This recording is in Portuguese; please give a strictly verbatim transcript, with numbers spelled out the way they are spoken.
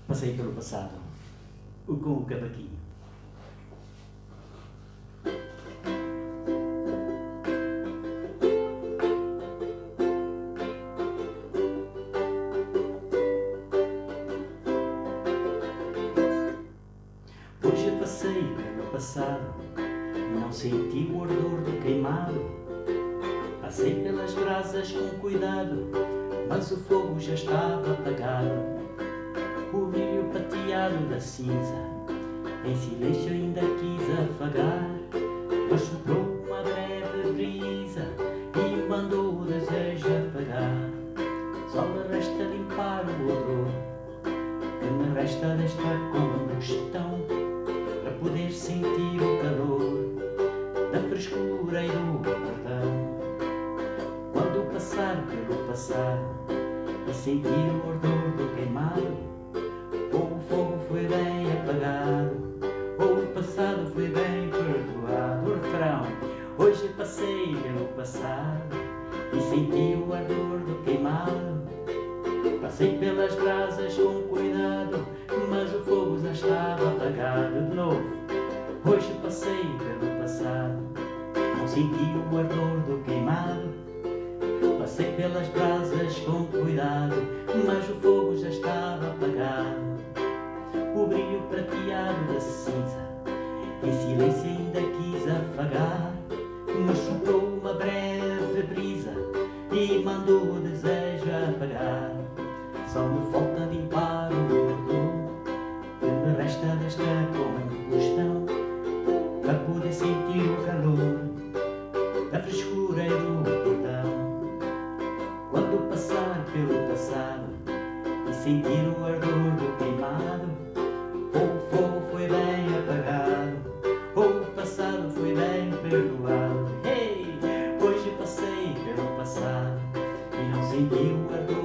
Passei pelo passado, o com o cavaquinho. Hoje passei pelo passado e não senti o ardor do queimado. Passei pelas brasas com cuidado, mas o fogo já estava apagado. O brilho prateado da cinza, em silêncio ainda quis afagar, mas soprou uma breve brisa e me mandou o desejo apagar. Só me resta limpar o odor que me resta desta combustão, para poder sentir o calor da frescura e do perdão. Quando passar pelo passado e sentir o ardor do queimado, ou o fogo foi bem apagado, ou o passado foi bem perdoado. O refrão: hoje passei pelo passado e senti o ardor do queimado. Passei pelas brasas com cuidado, mas o fogo já estava apagado. De novo: hoje passei pelo passado, não senti o ardor do queimado. Passei pelas brasas com cuidado, mas o fogo já estava apagado. O brilho prateado da cinza, em silêncio ainda quis afagar, mas soprou uma breve brisa e mandou o desejo apagar. Só me falta limpar o odor que me resta desta combustão, para poder sentir o calor da frescura e do perdão. Quando passar pelo passado e sentir o ardor do queimado, ou o fogo foi bem apagado, ou o passado foi bem perdoado. Hey! Hoje passei pelo passado e não senti o ardor